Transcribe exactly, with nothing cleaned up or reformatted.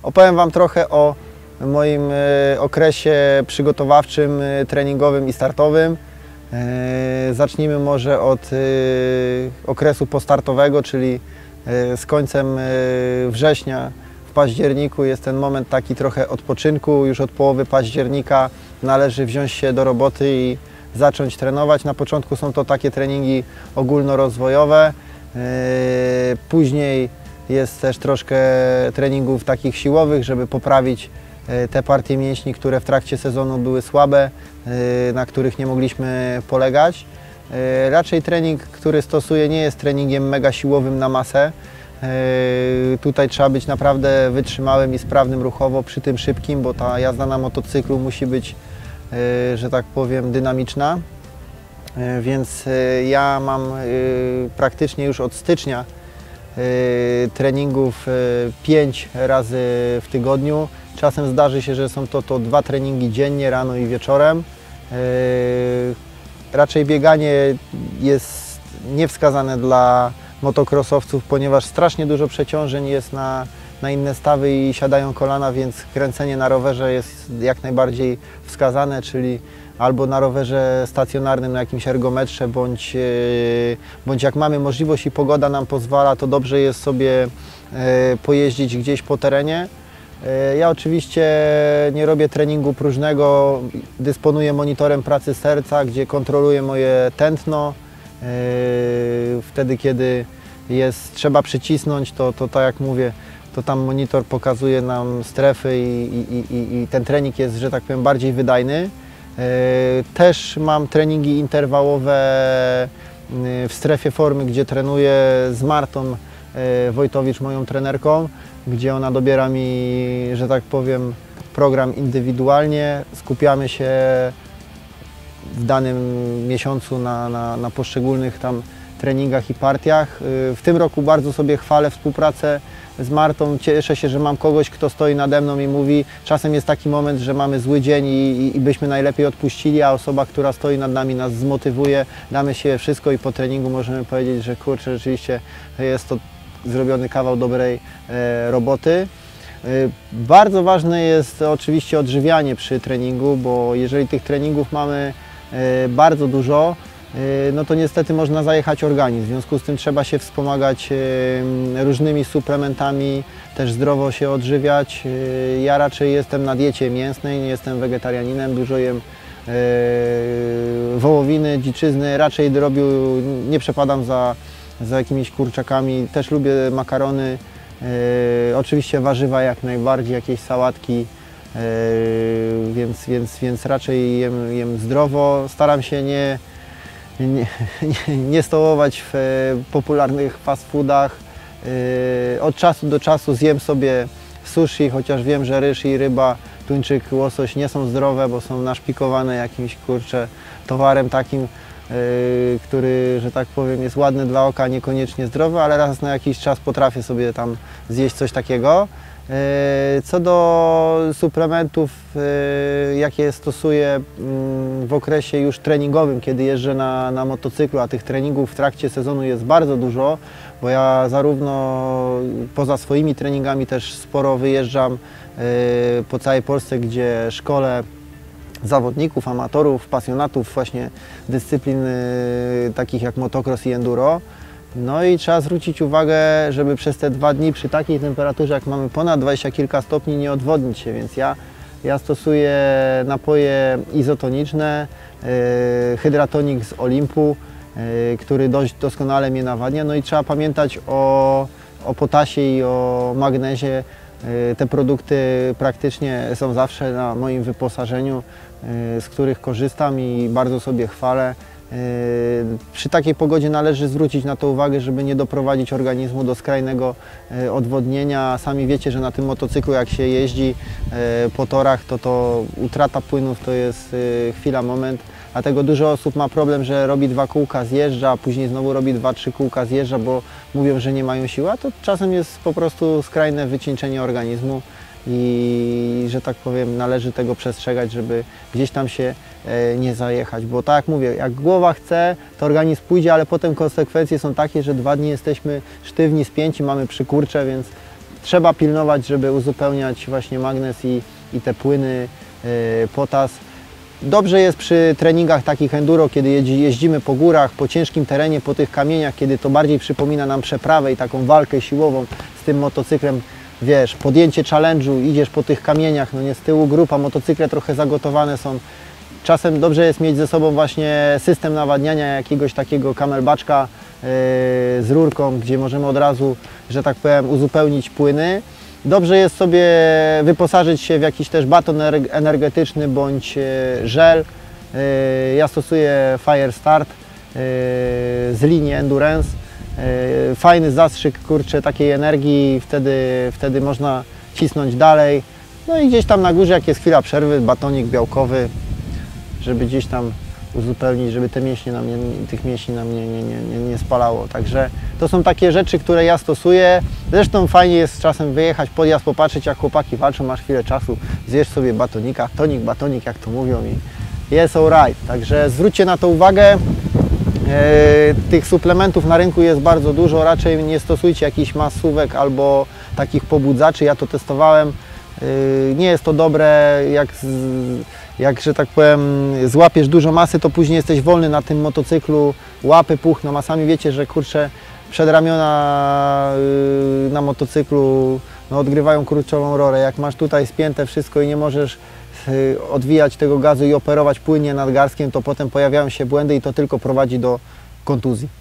Opowiem Wam trochę o moim okresie przygotowawczym, treningowym i startowym. Zacznijmy może od okresu postartowego, czyli z końcem września. W październiku jest ten moment taki trochę odpoczynku. Już od połowy października należy wziąć się do roboty i zacząć trenować. Na początku są to takie treningi ogólnorozwojowe. Później jest też troszkę treningów takich siłowych, żeby poprawić te partie mięśni, które w trakcie sezonu były słabe, na których nie mogliśmy polegać. Raczej trening, który stosuję, nie jest treningiem mega siłowym na masę. Tutaj trzeba być naprawdę wytrzymałym i sprawnym ruchowo, przy tym szybkim, bo ta jazda na motocyklu musi być, że tak powiem, dynamiczna. Więc ja mam praktycznie już od stycznia treningów pięć razy w tygodniu. Czasem zdarzy się, że są to, to dwa treningi dziennie, rano i wieczorem. Raczej bieganie jest niewskazane dla motocrossowców, ponieważ strasznie dużo przeciążeń jest na, na inne stawy i siadają kolana, więc kręcenie na rowerze jest jak najbardziej wskazane, czyli albo na rowerze stacjonarnym, na jakimś ergometrze, bądź, bądź jak mamy możliwość i pogoda nam pozwala, to dobrze jest sobie pojeździć gdzieś po terenie. Ja oczywiście nie robię treningu próżnego, dysponuję monitorem pracy serca, gdzie kontroluję moje tętno. Wtedy, kiedy jest, trzeba przycisnąć, to, to tak jak mówię, to tam monitor pokazuje nam strefy i, i, i, i ten trening jest, że tak powiem, bardziej wydajny. Też mam treningi interwałowe w strefie formy, gdzie trenuję z Martą Wojtowicz, moją trenerką, gdzie ona dobiera mi, że tak powiem, program indywidualnie. Skupiamy się w danym miesiącu na, na, na poszczególnych tam treningach i partiach. W tym roku bardzo sobie chwalę współpracę z Martą. Cieszę się, że mam kogoś, kto stoi nade mną i mówi, czasem jest taki moment, że mamy zły dzień i, i, i byśmy najlepiej odpuścili, a osoba, która stoi nad nami, nas zmotywuje, damy się wszystko i po treningu możemy powiedzieć, że kurczę, rzeczywiście jest to zrobiony kawał dobrej e, roboty. E, bardzo ważne jest oczywiście odżywianie przy treningu, bo jeżeli tych treningów mamy e, bardzo dużo, e, no to niestety można zajechać organizm. W związku z tym trzeba się wspomagać e, różnymi suplementami, też zdrowo się odżywiać. E, ja raczej jestem na diecie mięsnej, nie jestem wegetarianinem, dużo jem e, wołowiny, dziczyzny, raczej robił, nie przepadam za za jakimiś kurczakami, też lubię makarony, e, oczywiście warzywa jak najbardziej, jakieś sałatki, e, więc, więc, więc raczej jem, jem zdrowo. Staram się nie, nie, nie, nie stołować w e, popularnych fast foodach. E, od czasu do czasu zjem sobie sushi, chociaż wiem, że ryż i ryba, tuńczyk, łosoś nie są zdrowe, bo są naszpikowane jakimś, kurczę, towarem takim, który, że tak powiem, jest ładny dla oka, niekoniecznie zdrowy, ale raz na jakiś czas potrafię sobie tam zjeść coś takiego. Co do suplementów, jakie stosuję w okresie już treningowym, kiedy jeżdżę na, na motocyklu, a tych treningów w trakcie sezonu jest bardzo dużo, bo ja zarówno poza swoimi treningami też sporo wyjeżdżam po całej Polsce, gdzie szkolę zawodników, amatorów, pasjonatów właśnie dyscyplin y, takich jak motocross i enduro. No i trzeba zwrócić uwagę, żeby przez te dwa dni przy takiej temperaturze, jak mamy ponad dwadzieścia kilka stopni, nie odwodnić się, więc ja, ja stosuję napoje izotoniczne, y, hydratonik z Olimpu, y, który dość doskonale mnie nawadnia. No i trzeba pamiętać o, o potasie i o magnezie. Te produkty praktycznie są zawsze na moim wyposażeniu, z których korzystam i bardzo sobie chwalę. Przy takiej pogodzie należy zwrócić na to uwagę, żeby nie doprowadzić organizmu do skrajnego odwodnienia. Sami wiecie, że na tym motocyklu jak się jeździ po torach, to, to utrata płynów to jest chwila, moment. Dlatego dużo osób ma problem, że robi dwa kółka, zjeżdża, a później znowu robi dwa, trzy kółka, zjeżdża, bo mówią, że nie mają siły, a to czasem jest po prostu skrajne wycieńczenie organizmu i, że tak powiem, należy tego przestrzegać, żeby gdzieś tam się nie zajechać, bo tak jak mówię, jak głowa chce, to organizm pójdzie, ale potem konsekwencje są takie, że dwa dni jesteśmy sztywni, spięci, mamy przykurcze, więc trzeba pilnować, żeby uzupełniać właśnie magnez i, i te płyny, yy, potas. Dobrze jest przy treningach takich enduro, kiedy jeździmy po górach, po ciężkim terenie, po tych kamieniach, kiedy to bardziej przypomina nam przeprawę i taką walkę siłową z tym motocyklem. Wiesz, podjęcie challenge'u, idziesz po tych kamieniach, no nie, z tyłu grupa, motocykle trochę zagotowane są. Czasem dobrze jest mieć ze sobą właśnie system nawadniania, jakiegoś takiego camelbaczka yy, z rurką, gdzie możemy od razu, że tak powiem, uzupełnić płyny. Dobrze jest sobie wyposażyć się w jakiś też baton energetyczny bądź żel. Ja stosuję Fire Start z linii Endurance. Fajny zastrzyk, kurczę, takiej energii, wtedy, wtedy można cisnąć dalej. No i gdzieś tam na górze, jak jest chwila przerwy, batonik białkowy, żeby gdzieś tam uzupełnić, żeby te mięśnie nam nie, tych mięśni nam nie, nie, nie, nie spalało. Także to są takie rzeczy, które ja stosuję. Zresztą fajnie jest czasem wyjechać, podjazd, popatrzeć, jak chłopaki walczą, masz chwilę czasu, zjesz sobie batonika, tonik, batonik, jak to mówią, i jest alright. Także zwróćcie na to uwagę. E, tych suplementów na rynku jest bardzo dużo, raczej nie stosujcie jakichś masówek albo takich pobudzaczy, ja to testowałem. E, nie jest to dobre, jak z, jak, że tak powiem, złapiesz dużo masy, to później jesteś wolny na tym motocyklu, łapy puchną, a sami wiecie, że kurczę, przedramiona yy, na motocyklu no, odgrywają kluczową rolę. Jak masz tutaj spięte wszystko i nie możesz yy, odwijać tego gazu i operować płynnie nadgarstkiem, to potem pojawiają się błędy i to tylko prowadzi do kontuzji.